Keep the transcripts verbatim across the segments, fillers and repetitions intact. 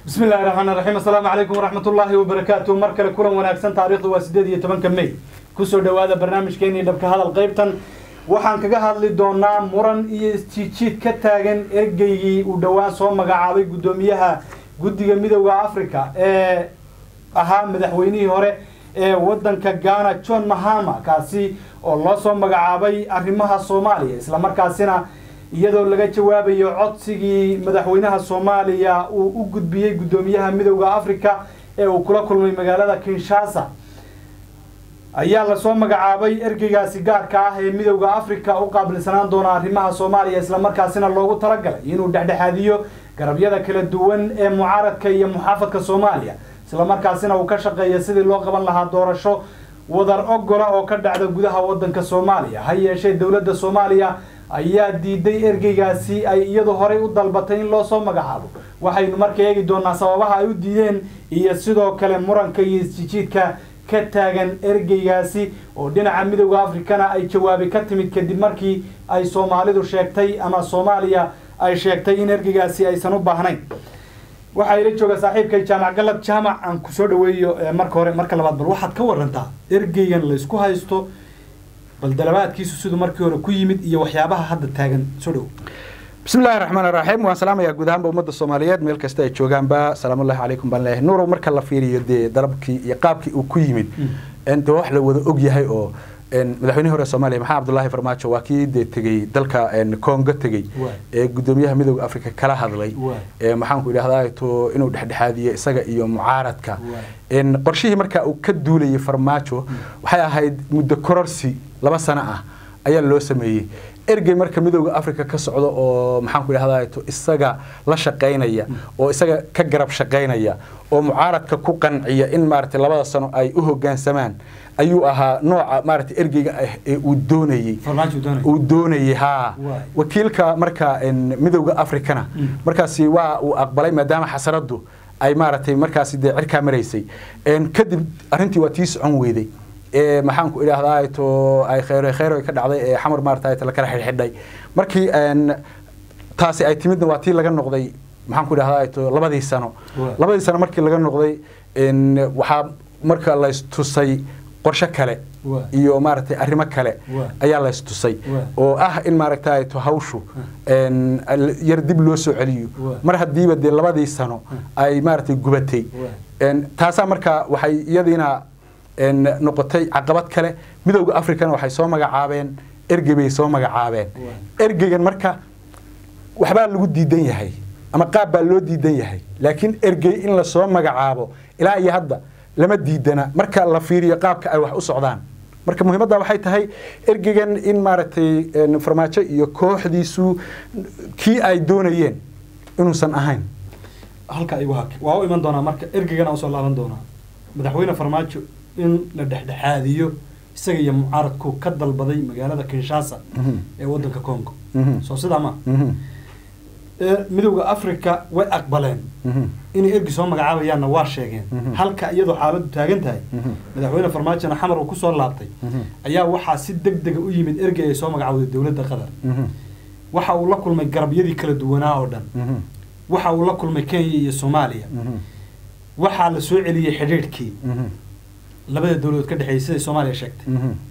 بسم الله الرحمن الرحيم السلام عليكم ورحمة الله وبركاته مركل كلام وناكسن تاريخ واسدادية تمن كمي كسر دوادا برنامج كيني دبك هذا القيبتن waxaan kaga hadli doonaa muran iyo istiijiid ka taagan ergeygii uu dhawaan soo magacaabay gudoomiyaha guddiga midowga Afrika ee ahaa madaxweynihii hore ee wadanka Ghana John Mahama kaasi oo loo soo magacaabay arrimaha Soomaaliya isla markaasina iyadoo laga jawaabayo codsigii madaxweynaha Soomaaliya uu u gudbiyay gudoomiyaha midowga Afrika ee uu kula kulmay magaalada Kinshasa ayaa la soo magacaabay ergeygaasi gaarka ah ee midowga Afrika u qaabilsanaan doona arrimaha Soomaaliya isla markaasina loogu talagalay inuu dhexdhexaadiyo garabyada kala duwan ee mucaaradka iyo muxaafadka Soomaaliya isla markaasina uu ka shaqeeyo sidii loo qaban lahaa doorasho wadar ogola oo ka dhacda gudaha wadanka Soomaaliya ha yeeshee dawladda Soomaaliya ayaa diiday ergeygaasi ay iyadoo horey u dalbatay in loo soo magacaabo waxaynu markaa eegi doonaa sababaha ay u diideen iyo sidoo kale muranka iyo istiijiidka ka taagan ergeygaasi oo dhinaca midowga Afrikana ay jawaabi ka timid kadib markii ay Soomaalidu sheegtay ama Soomaaliya ay sheegtay in ergeygaasi aysan u baahnayn waxa ila jooga saaxiibkay jaamac galad jaamac aan ku soo dhaweeyo marka hore marka labaad bal waxaad ka warantaa ergeygan la isku haysto bal dalabaadkiisu sidoo markii hore ku yimid iyo waxyaabaha hadda taagan soo dhaw بسم الله الرحمن الرحيم والسلام يا جودان بأمة الصوماليات ملك استاي جوجان با سلام الله عليكم بالله نور مركل الله فيري يدي ضربك يقابك وكيمد أنت واحد لو أوجي هاي أو إن مدحوني هو الصومالي محمد عبد الله فرماتشو واكيد تجي دلك إن كونغ تجي قدوميها ميدو أفريقيا كلا هذا لي محمد كل هذا تو إنه ده هذه سجى يوم معارضك إن قرشيه مركا وكدولي فرماتشو وحيا هاي مدة كرسي لما سنة أيام لو سميه ergey marka midowga Afrika ka socdo oo maxaan ku yiraahdaa to isaga la shaqeynaya oo isaga ka garab shaqeynaya oo mucaaradka ku qanciya in maartay labada sano ay u hoggaansamaan ayuu ahaa nooca maartay ergeyga ee uu doonayay uu doonayay ha wakiilka marka midowga Afrikana markaasi waa uu aqbalay maadaama xasaradu ay maartay markaasi de cirka mareysay in kadib arintii waa tii socon weeday ee maxaan ku ilaahay to ay khayr khayr ka dhacday ee xamar maartay la kala xidhay markii aan taasi ay timidna waa tii laga noqday maxaan ku ilaahay to labadii sano labadii sano markii laga noqday in waxa marka la istusay qorshe kale iyo maartay arrimo kale ayaa la istusay oo ah in maartay to hawshu in yar dib loo soo celiyo mar hadiiba de labadii sano ay maartay gubatay in taasa marka waxay iyadiina إن نقطة عقبات كله مدوق أفريقيا وحي سو مجاعبين إرجع بي سو مجاعبين إرجع جن مركا وحبال اللي ودي الدنيا هاي أما قابل اللي ودي الدنيا هاي لكن إرجع إن لا سو مجاعبه إلى أي هذا لما ديدنا مركا الله فيري قابك أو وصعدان مركا مهمة ده وحيت هاي إرجع جن إن مارتي نفرماتش يكوح ديسو كي أي دونيين إنه سن أهين هلك أيوة هك وهو إيمان دونا مركا إرجع جن أوصل لعن دونا مدحوينا فرماتش in la dhexdhexaadiyo isaga iyo mucaaradku ka dalbaday magaalada Kinshasa ee wadanka Congo soo sida ma ee midowga Afrika way aqbaleen in ergi soo magacaabayaan waa sheegeen halka iyadoo xaaladu taagan tahay madaxweyne farmaajo xamar uu ku soo laabtay ayaa waxa si degdeg u yimid ergi ay soo magacaawday dawladda Qatar waxa uu la kulmay garabyadii kala duwanaa oo dhan waxa uu la kulmay Kenya iyo Soomaaliya waxa la soo celiyay xiriirkii labada dawladood ka dhaxaysay Soomaaliya sheegtay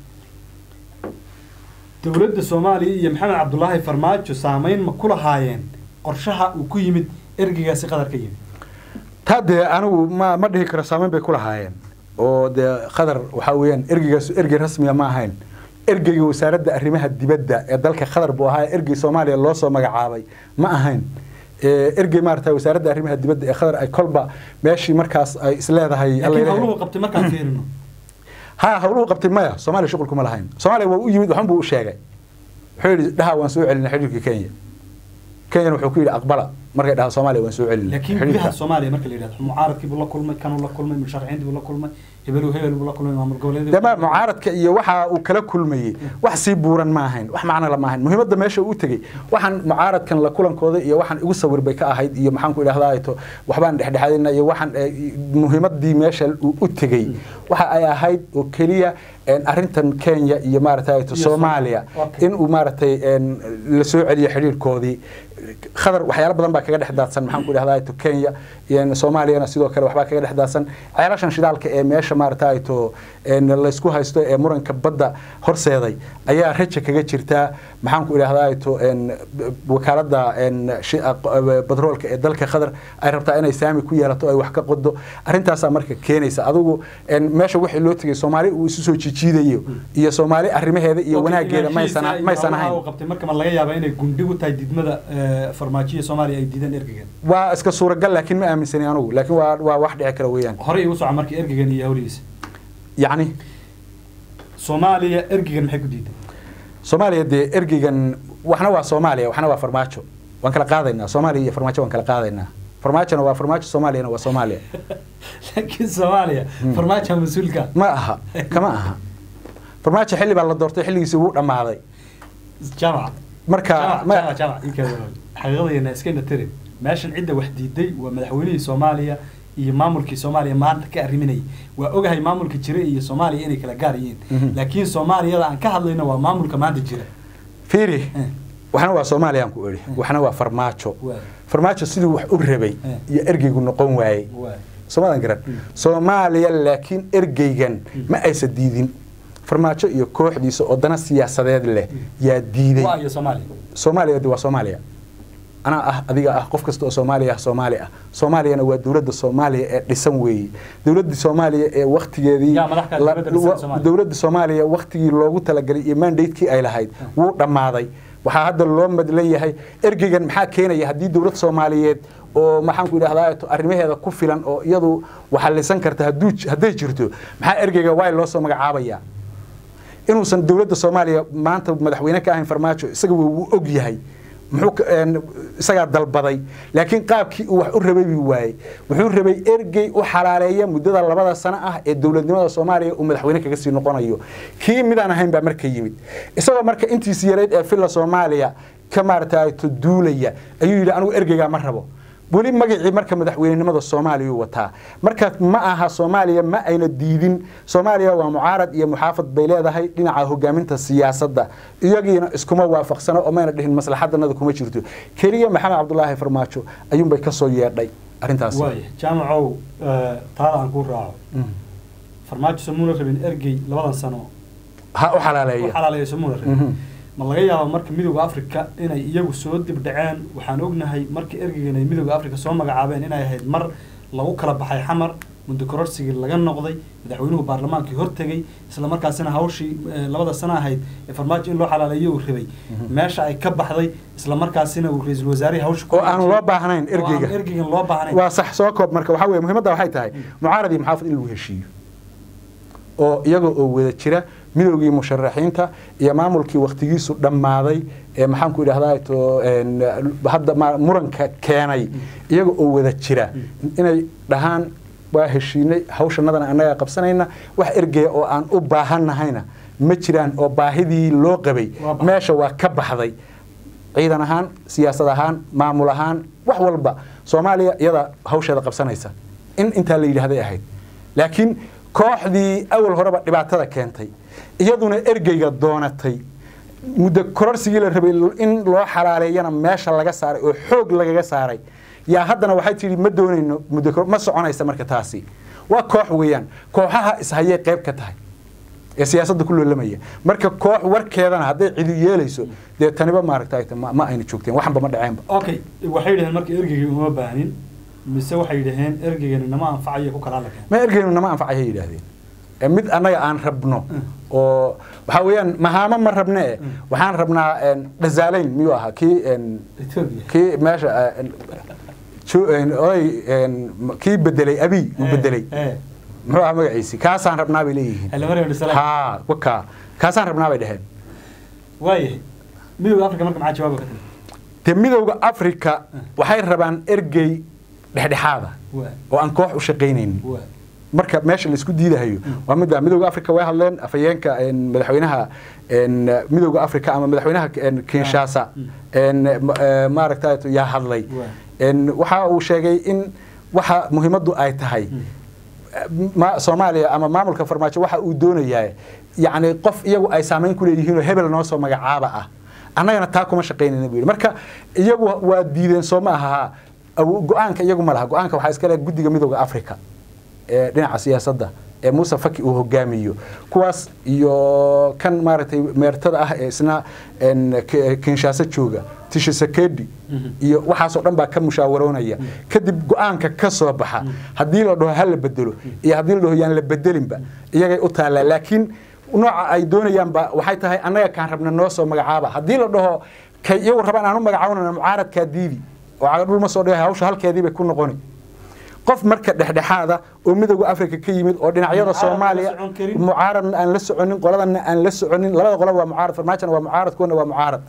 dawladda Soomaaliya iyo Maxamed Cabdullaahi Farmaajo saameyn ma kula haayeen qorshaha uu ku yimid ergeygaasi Qatar ka yimid taade anigu ma ma dhihi karo saameyn bay kula haayeen oo de Qatar waxa weeyaan ergeygaas ergey rasmi ma ahayn ergeyga wasaaradda arrimaha dibadda ee dalka Qatar buu ahaa ergey Soomaaliya loo soo magacaabay ma ahayn ergey maartay wasaaradda arrimaha dibadda ee Qatar ay kolba meeshii markaas ay isleedahay Allah hawluhu qabtay markaan fiirino ha hawluhu qabtay maya Soomaaliya shaqo kuma lahayn Soomaaliya waa u yimid waxan buu u sheegay wuxuu yiri dhaha waan soo celinay xiriirka Kenya Kenya wuxuu ku yiri aqbala markay dhaha Soomaaliya waan soo celinay laakiin gudaha Soomaaliya marka la yiraahdo mucaaradkii buu la kulmay kanuu la kulmay musharaxiintii buu la kulmay hebelu hebel buu la kulmay maamul goboleedyada dama mucaaradka iyo waxa uu kala kulmay wax si buuran ma ahayn wax macna la ma ahayn muhiimadda meesha uu tagay waxaan mucaaradkan la kulankooda iyo waxaan igu sawir bay ka ahayd iyo maxaan ku ilaahay to waxbaan dhexdhexaadina iyo waxaan muhiimadii meesha uu tagay waxa ay ahayd oo kaliya in arintan Kenya iyo maartay to Soomaaliya in uu maartay la soo celiyo xiriirkoodii Qatar waxyaalo badan baa kaga dhex daadsan maxaan ku idhahdaa to Kenya iyo Soomaaliyana sidoo kale waxbaa kaga dhex daadsan ceelashan shidaalka ee meesha maartay to la isku haysto ee muranka badda horseeday ayaa raja kaga jirta maxaan ku idhahdaa to wakaalada batroolka ee dalka Qatar ay rabtaa inay saami ku yeelato ay wax ka qodo arintaas marka keenaysa adigu meesha wixii loo tagay Soomaali uu isu soo jijiidayo iyo Soomaali arrimaheeda iyo wanaageeda ma aysan ma aysan ahayn qabtay marka ma laga yaabaa inay gundhigu tahay didmada farmaajiya Soomaaliya ay diidan ergigan waa iska suuragal laakiin ma aaminsani anigu laakiin waa waa wax dhici kara weeyaan hore igu soo markii ergigan iyo hawliisa يعني Soomaaliya ergigan maxay ku diiday Soomaaliya de ergigan waxna waa Soomaaliya waxna waa farmaajo waan kala qaadaynaa Soomaaliya iyo farmaajo waan kala qaadaynaa farmaajona waa farmaajo Soomaaliyana waa Soomaaliya laakiin Soomaaliya farmaajo mas'uulka ma aha kama aha farmaajo xilli baa la doortay xilligiisa uu dhamaaday jamac marka jamac jamac xaqiiqadayna iska intirin meeshan cidda wax diiday waa madaxweynihii Soomaaliya iyo maamulkii Soomaaliya maanta ka ariminay waa ogahay maamulka jira iyo Soomaaliya inay kala gaar yihiin laakiin Soomaaliyada aan ka hadlayno waa maamulka maanta jira fiiri waxna waa Soomaaliya aan ku eri waxna waa farmaajo farmaajo sidii wax u rabay iyo ergeygu noqon waayay Soomaaliya garan Soomaaliya laakiin ergeygan ma aysan diidin farmaajo iyo kooxdiisa oo dana siyaasadeed leh yaa diiday waa iyo Soomaaliya Soomaaliya waa Soomaaliya أنا أه أديك أه قف كستو سوماليا سوماليا سوماليا أنا ودولة الصومالية لسوي دولة الصومالية وقت جدي دولة الصومالية وقت لوجو تلاقي إيمان ديت كي أي لهاي ورم هذاي وهذا اللون بدلية هاي إرجعن محاكينا يهدي دولة الصومالية ومحن كده هذا أرميه هذا كفلا أو يدو وحلسان كرت هدوج هدي جرتو محا إرجع وايل لوسو مجعابيا إنه سن دولة الصومالية ما أنت مدحوينك كأهين فرماتشو سجوا أجي هاي محوك isaga dalbaday laakiin qaabkii uu wax u rabay waay wuxuu rabay ergey u xalaaleeya muddada labada sano ah ee dawladnimada Soomaaliya uu madaxweyne kaga sii noqonayo kii mid aan ahayn ba markay yimid isagoo marka intiisa yareed ee filla Soomaaliya ka maartay to duulaya ayuu yiri anigu ergeyga ma rabo buli magacii marka madaxweynenimada Soomaaliya wataa marka ma aha Soomaaliya ma ayna diidin Soomaaliya waa mucaarad iyo muxaafad bay leedahay dhinaca hogaaminta siyaasadda iyagiina iskuma waafaqsano oo mayna dhihin maslaxadanada kuma jirto kaliya Maxamed Cabdullaahi Farmaajo ayuun bay ka soo yeedhay arintaas way jaamacow taada aan ku raaco Farmaajo samuuna rabin ergey labadan sano ha u xalaaleeyo xalaaleeyo samuuna rabin ma laga yaabo marka midowga Afrika inay iyagu soo dib dhaceen waxaan ognahay marka ergeygan ay midowga Afrika soo magacaabeen inay ahayd mar lagu kala baxay xamar muddo kororsigii laga noqday madaxweynuhu baarlamaankii hortagay isla markaasina hawshii labada sano ahayd ee farmaajo in loo xalaaleeyo uu rabay meesha ay ka baxday isla markaasina uu ra'iisul wasaare hawsha oo aan loo baahnayn ergeyga ergeygan loo baahnayn waa sax soo koob marka waxa weeye muhiimadda waxay tahay mucaarad iyo muxaafid in lagu heshiiyo oo iyaga oo wada jira midowgii musharaxiinta iyo maamulkii waqtigiisu dhamaaday ee maxaan ku idhaahdaa to hadda muranka keenay iyaga oo wada jira inay dhahaan waa heshiinay hawshanadana anaga qabsanayna wax ergey oo aan u baahanahayna ma jiraan oo baahidii loo qabay meesha waa ka baxday ciidan ahaan siyaasad ahaan maamul ahaan wax walba Soomaaliya iyada hawsheeda qabsanaysa in inta la yiraahday ahayd laakiin kooxdii awal horeba dhibaatada keentay iyaduna ergeyga doonatay muddo kororsigii la rabay in loo xalaaleeyana meesha laga saaray oo xoog lagaga saaray yaa haddana waxay tiri ma doonayno muddo ma soconaysa marka taasi waa koox weeyaan kooxaha ishayay qayb ka tahay ee siyaasadda ku loolamaya marka koox warkeedana haday cid yeelayso de taniba maaragtay ma ayna joogteen waxanba ma dhaceenba okay waxay yiraahdeen marka ergeyga uma baahanin mise waxay yiraahdeen ergeygan nama anfacayo ku kala laga ma ergeygan nama anfacayo yiraahdeen mid anaga aan rabno oo waxa weeyaan mahaama ma rabne waxaan rabnaa dhazaaleyn miyo aha ki ki meesha oy ki bedelay abi u bedelay muxuu ahaa magaciisi kaasaan rabnaa bay leeyihiin ha waka kaasaan rabnaa bay dhaheen waayahay midowga Afrika marka maxaa jawaab ka tahay te midowga Afrika waxay rabaan ergey dhexdhexaada oo aan koox u shaqeynaynin marka meesha la isku diidahayo waa mid midowga Afrika way hadleen afayeenka madaxweynaha midowga Afrika ama madaxweynaha Kinshasa maaragtay yaa hadlay waxa uu sheegay in waxa muhiimadu ay tahay Soomaaliya ama maamulka farmaajo waxa uu doonayaa yaani qof iyagu ay saameyn ku leeyihiin oo hebel noo soo magacaaba ah annagana taa kuma shaqaynayna buu yiri marka iyagu waa diideen Soomaa aha go'aanka iyagu ma laha go'aanka waxa iska leh guddiga midowga Afrika ee dhinaca siyaasadda ee Muuse Faki uu hogaamiyo kuwaas iyo kan maartay meertada ah ee isna in Kinshasa jooga Tshisekedi iyo waxaas oo dhan baa ka mushaawaroonaya kadib go'aanka ka soo baxa hadii la dhaho hal la bedelo iyo hadii la dhaho yaan la bedelinba iyagay u taala laakiin nooca ay doonayaan ba waxay tahay annaga kaan rabna noo soo magacaaba hadii la dhaho kay iyagu rabaan aanu magacaawna mucaaradka diidi oo caadul ma soo dhahay hawsha halkeedii bay ku noqon qof marka dhexdhexaada oo midowga Afrika ka yimid oo dhinacyada Soomaaliya mucaarad aan la soconin qoladana aan la soconin labada qolaba waa mucaarad farmaajana waa mucaarad kuna waa mucaarad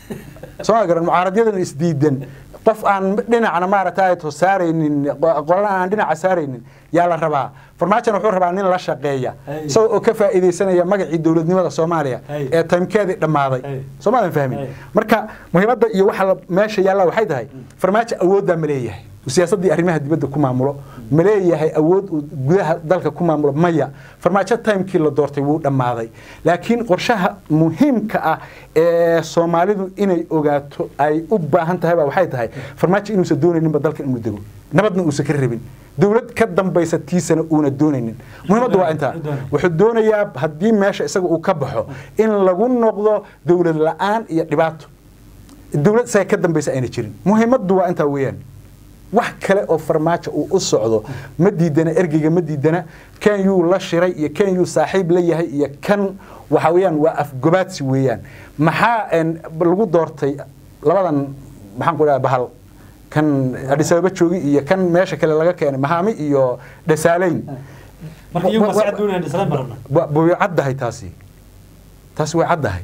soo garan mucaaradyadan isdiidan qof aan dhinacna maaragtay to saaraynin qolana aan dhinaca saaraynin yaa la rabaa farmaajana wuxuu rabaa nin la shaqeeya soo oo ka faa'iideysanaya magacii dawladnimada Soomaaliya ee taymkeedii dhamaaday Soomaaliya fahmin marka muhiimadda iyo waxa meesha yaala waxay tahay farmaajo awoodda ma leeyahay siyaasadii arrimaha dibadda ku maamulo ma leeyahay awood gudaha dalka ku maamulo maya farmaajo timekii la doortay wuu dhamaaday laakiin qorshaha muhiimka ah ee Soomaalidu inay ogaato ay u baahan tahay waxay tahay farmaajo inuu soo doonaynin dalka inuu dego nabadna uu ka rabin dawlad ka dambaysa tiisana uuna doonaynin muhiimaddu waa inta wuxuu doonayaa hadii meesha isaga uu ka baxo in lagu noqdo dawlad la'aan iyo dhibaato dawlad say ka dambaysa ayna jirin muhiimaddu waa inta weeyaan wax kale oo farmaajo uu u socdo ma diidana ergeyga ma diidana kan yu la shiray iyo kan yu saaxiib la yahay iyo kan waxa weeyaan waa afgobaadsi weeyaan maxaa lagu doortay labadan maxaan ku dhahay bahal kan Addis Ababa joogi iyo kan meesha kale laga keenay Mahami iyo Dhasaaleyn markii uu mas'ad doonay Dhasaaleyn barna buu caddahay taasi taasi way caddahay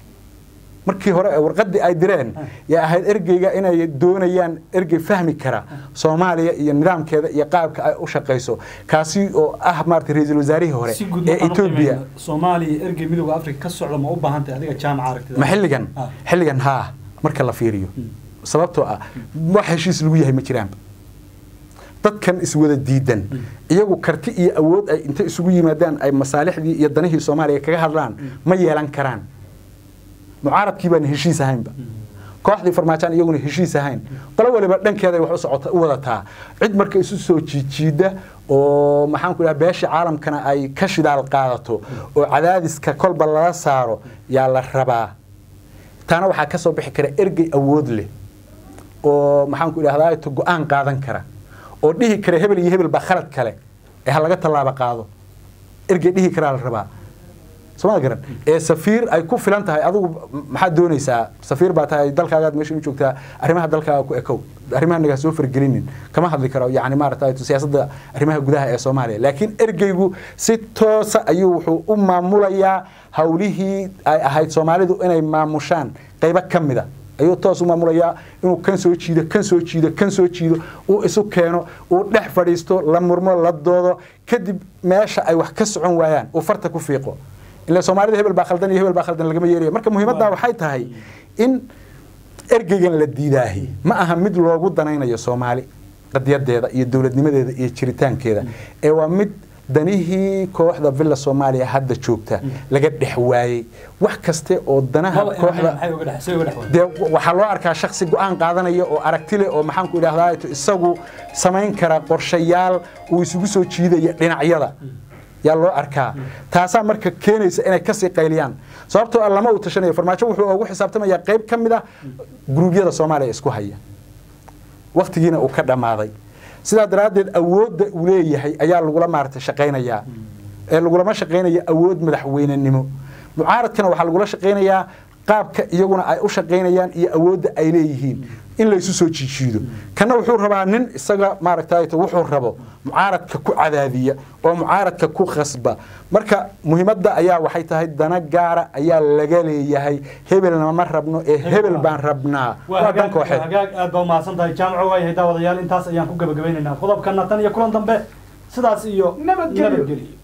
markii hore warqadii ay direen yaa ahayd ergeyga inay doonayaan ergey fahmi kara Soomaaliya iyo nidaamkeeda iyo qaabka ay u shaqeyso kaasi oo ah maartay ra'iisul wasaarihii hore ee Ethiopia Soomaaliya ergey midowga Afrika ka socda ma u baahantay adiga jaamac aragtida ma xilligan xilligan ha marka la fiiriyo sababtoo ah wax heshiis lagu yahay ma jiraan dadkan iswada diidan iyagu karti iyo awood ay inta isugu yimaadaan ay masaalixdii iyo danihii Soomaaliya kaga hadlaan ma yeelan karaan mucaaradkii baan heshiis ahaynba kooxdii farmaajaan iyaguna heshiis ahayn qolo waliba dhankeeda wax u socota u wadataa cid marka isu soo jiijiida oo maxaan ku dhahay beesha caalamkana ay ka shidaal qaadato oo cadaadiska kolba laga saaro yaa la rabaa taana waxa ka soo bixi kara ergey awood leh oo maxaan ku idhaahdaa to go'aan qaadan kara oo dhihi kara hebel iyo hebel ba khalad kale ee laga talaabo qaado ergey dhihi kara la rabaa Soomaa garan ee safiir ay ku filan tahay adigu maxaa doonaysaa safiir baa tahay dalkaaga meesha u joogtaa arrimaha dalkaaga ku ekow arrimaha naga soo fargelinin kama hadli karo yaani maartay siyaasadda arrimaha gudaha ee Soomaaliya laakiin ergeygu si toos ah ayuu wuxuu u maamulayaa hawlihii ay ahayd Soomaalidu inay maamushaan qayb ka mid ah ayuu toos u maamulayaa inuu kan soo jiido kan soo jiido kan soo jiido uu isu keeno uu dhex fadhiisto la murmo la doodo kadib meesha ay wax ka socon waayaan uu farta ku fiiqo إلا سومالي هبل باخلدن يهبل باخلدن لقمة يريه مركب مهمة وحيتها هي إن أرجعن للديداهي ما أهم مد الوجود دنينا يا سومالي قد يد هذا يدولة نمد يشريتان كذا إيوا مد دنيه كوحدة فيلا سوماليا حد شوكته لقد حواي وحكسته ودناها كوحدة ده وحلو أركا شخصي قان قاعدنا يو أركتله أو محن كده هذا يسوق سمين كرا قرشيال ويسوق سو شيء لين عياده yaa loo arkaa taasa marka keenaysa inay ka sii qayliyaan sababtoo ah lama u tashanayo farmaajo wuxuu ugu xisaabtamayaa qayb kamid ah gruubyada Soomaaliya isku haya waqtigiina uu ka dhamaaday sida daraadeed awoodda uu leeyahay ayaa lagu la maartay shaqeynaya ee lagu la shaqeynaya awood madaxweynenimo mucaaradkana waxa lagu la shaqeynayaa qaabka iyaguna ay u shaqeynayaan iyo awoodda ay leeyihiin in la isu soo jiijiido kana wuxuu rabaa nin isaga maaragtay wuxuu rabo mucaaradka ku cadaadiya oo mucaaradka ku khasba marka muhiimadda ayaa waxay tahay dana gaara ayaa laga leeyahay hebelna ma rabno ee hebel baan rabnaa waa danka waxa hagaag aad baa maasan tahay jaamco way hayda wadayaal intaas ayaan ku gabagabaynaynaa qodobkana tan iyo kulan dambe sidaas iyo nabadgelyo